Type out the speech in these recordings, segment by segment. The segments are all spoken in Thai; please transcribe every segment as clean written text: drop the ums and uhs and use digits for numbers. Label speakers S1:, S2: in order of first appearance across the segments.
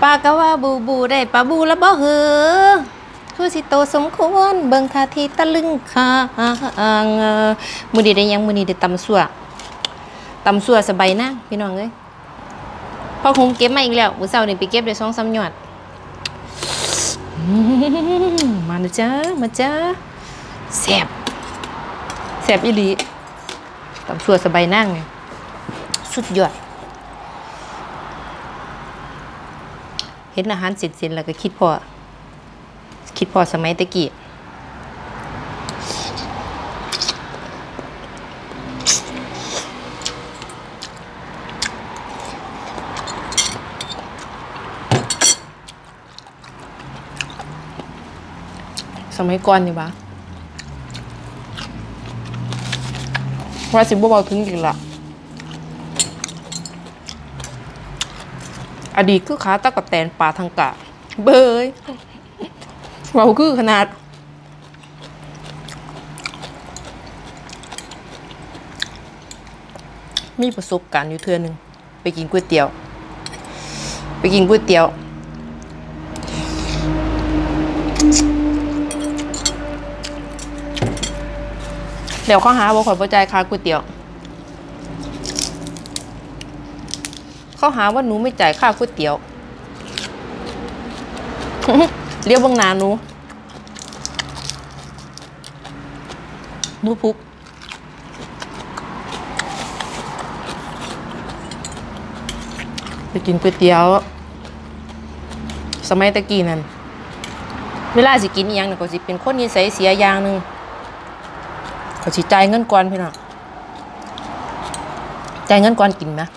S1: ปากะว่าบูบูได้ปลาบูแล้วบ่เหอคือสิโตสมควรเบิ่งท่าทีตะลึงคางมื้อนี้ได้ยังมื้อนี้ได้ตำสั่วสบายนะพี่น้องเอ้ยพอคงเก็บมาอีกแล้วมื้อเช้านี่ไปเก็บได้2-3หยอดมานะจ๊ะมาจ๊ะแซ่บอีหลีตำสั่วสบายนั่งเนี่ยสุดยอดเห็นอาหารเสร็จแล้วก็คิดพอสมัยตะกี้สมัยก่อนนี่วะว่าสิบ่เบาถึงอีกละอดีตคือขาตะกะแตนปลาทังกะเบยเราคือขนาดมีประสบการณ์อยู่เทื่อนึงไปกินก๋วยเตี๋ยวเดี๋ยวเขาหาว่าขอยบ่จ่ายค่าก๋วยเตี๋ยวเขาหาว่าหนูไม่จ่ายค่าก๋วยเตี๋ยวเรียกบังนาหนูพุกไปกินก๋วยเตี๋ยวสมัยตะกี้นั่นเวลาสิกินอีหยังก็สิเป็นคนนิสัยเสียอย่างนึงก็สิจ่ายเงินก่อนพี่น้องจ่ายเงินก่อนกินนะ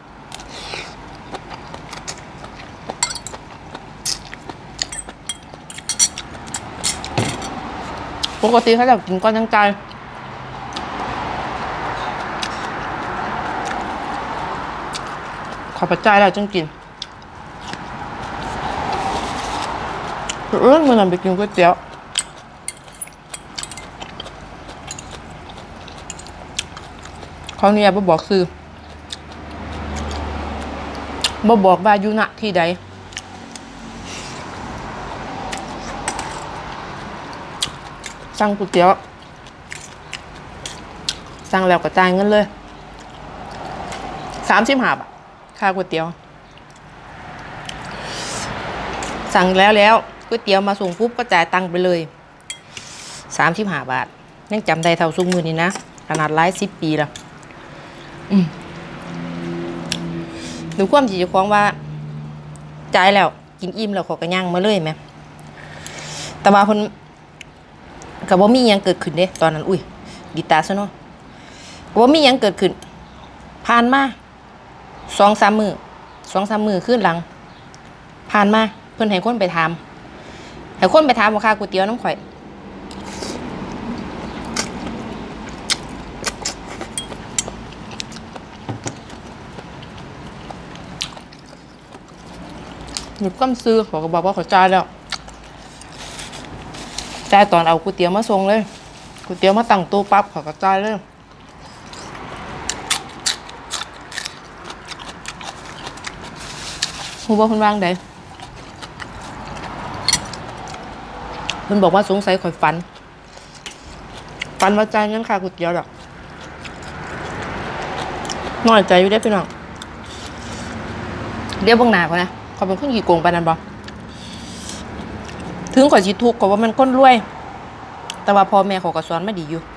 S1: ปกติเขาจะกินก้อนทั้งใจขอปัจจัยแล้วจึงกินเมื่อนั้นไปกินก๋วยเตี๋ยวเขาเนี่ยบ่บอกซื้อบ่บอกว่าอยู่ณที่ใดสั่งก๋วยเตี๋ยวสั่งแล้วก็จ่ายเงินเลย35 บาทค่าก๋วยเตี๋ยวสั่งแล้วก๋วยเตี๋ยวมาส่งปุ๊บก็จ่ายตังค์ไปเลย35 บาทยังจำได้เท่าซุมื้อนี้นะขนาดหลาย10 ปีแล้วหรือความที่เจ้าของว่าจ่ายแล้วกินอิ่มแล้วขอก็ย่างมาเลยแม่แต่ว่าเพิ่นก็บ่มีหยังเกิดขึ้นเด้ตอนนั้นดีตาซะเนาะบ่มีหยังเกิดขึ้นผ่านมา2-3 มื้อคืนหลังผ่านมาเพิ่นให้คนไปถามว่าค่าก๋วยเตี๋ยวน้ำข่อยหยุดก้มซื้อเขาก็บอกว่าเขาจ่ายแล้วจ่ายตอนเอาก๋วยเตี๋ยวมาส่งเลยก๋วยเตี๋ยวมาตั้งตู้ปั๊บเขาก็จ่ายเลยฮู้บ่เพิ่นวางได้เพิ่นบอกว่าสงสัยข่อยฝันว่าจ่ายเงินค่าก๋วยเตี๋ยวดอกน้อยใจอยู่ได้พี่น้องเดี๋ยวเบิ่งหน้าเขานะเขาเป็นคนขี้โกงปานนั้นบ่ถึงข่อยสิทุกข์ก็ว่ามันคนรวยแต่ว่าพ่อแม่เขาก็สอนมาดีอยู่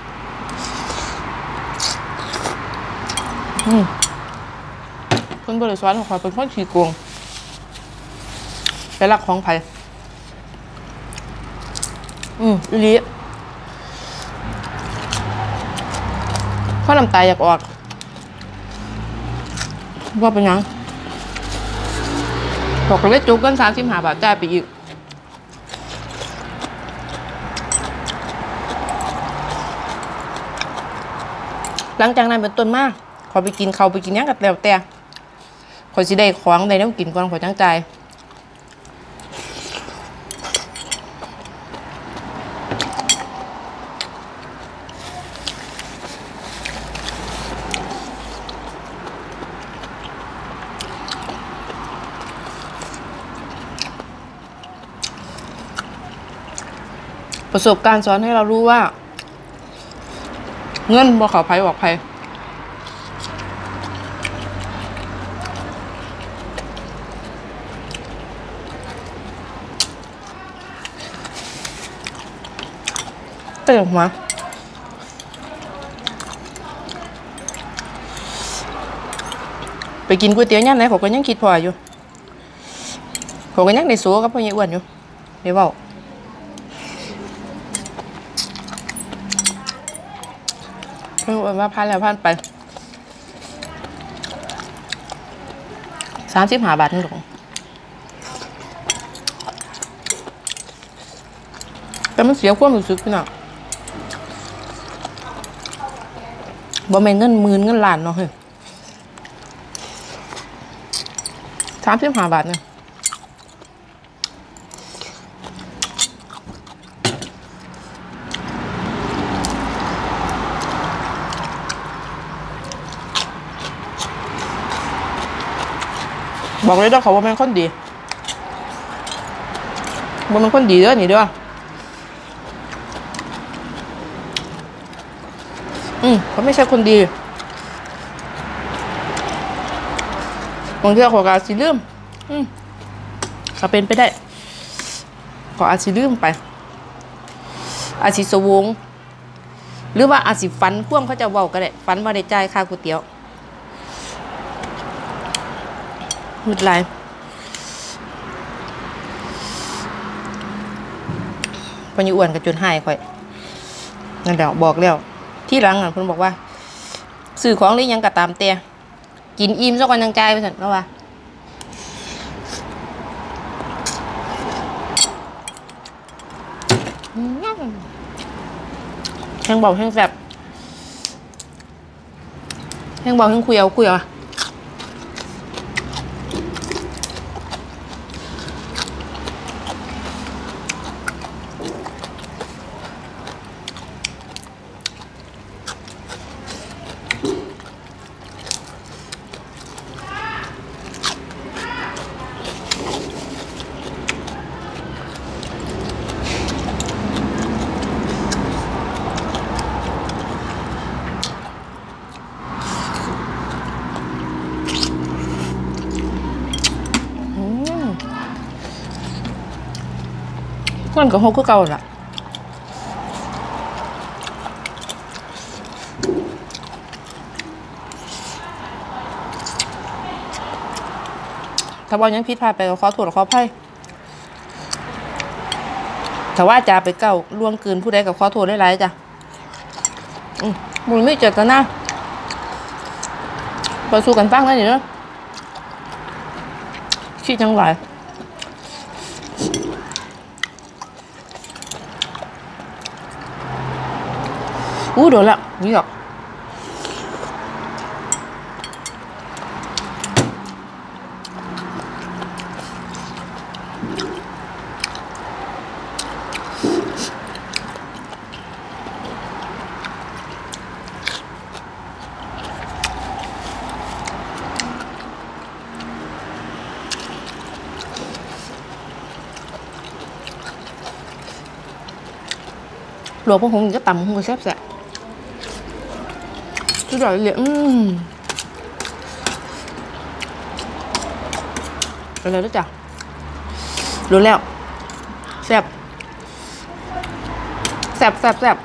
S1: เพิ่นบ่ได้สอนเขาเป็นคนขี้โกงไปลักของไผอีหลีเพราะน้ำตาอยากออกว่าเป็นหยังบอกเลยจุกกัน35 บาทจ่ายไปอีกหลังจากนั้นเป็นต้นมาขอไปกินเขาไปกินยังกับแล้วแต่ขอสิได้ของได้น้ำกินก่อนขอจังใจประสบการณ์สอนให้เรารู้ว่า เงินบ่เข้าไผออกไผเต็มหัวไปกินก๋วยเตี๋ยวย่านไหนเขาก็ยังคิดพออยู่เขาก็ยังได้สู้กับพ่อใหญ่อ้วนอยู่เดี๋ยวเว้าเพิ่งว่าผ่านแล้วผ่านไป35 บาทนึงหรอกแต่มันเสียความรู้สึกพี่น้องบ่แม่นเงินหมื่นเงินล้านเนาะเฮ้ย35 บาทเนี่ยบอกเลยว่าเขาว่าเป็นคนดีว่าเป็นคนดีเด้อนี่เด้อเขาไม่ใช่คนดีบางทีเขาอาจสิลืมเขาเป็นไปได้เขาอาจสิลืมไปอาจสิสวงหรือว่าอาจสิฝันพ่วงเขาจะเว้าก็ได้ฝันว่าได้จ่ายค่าก๋วยเตี๋ยวหมดไรพญอ้วนกับจนหายค่อยนั่นเดี๋ยวบอกแล้วที่หลังอ่ะเพิ่นบอกว่าซื้อของหรือยังก็ตามแต่กินอิ่มซะก่อนยังจ่ายไปสั่นแล้วว่าแห้งเบาแห้งแซ่บแห้งเบาแห้งคุยเอาอ่ะมันก็หกคือเก่าล่ะถ้าบอกยังผิดพลาดไปก็ขอโทษขออภัยแต่ว่าจะไปเก่าล่วงเกินผู้ใดก็ขอโทษได้หลายจ้ะมันไม่เจตนาไปสู้กันฟังแล้วนี่เนาะคิดจังหวะโดนละนี่หรอกหลวงพ่อคงก็ต่ำคงก็แซ่บแซ่บสุดยอดเลยอะไรด้วยจ้ะรู้แล้วแซ่บแซ่บแซ่บแซ่บ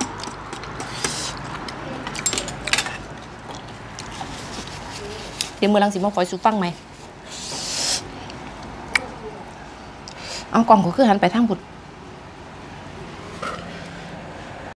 S1: เดี๋ยวมือลังสิมาคอยสูฟังไหมเอากล่องก็คือหันไปทางบุตร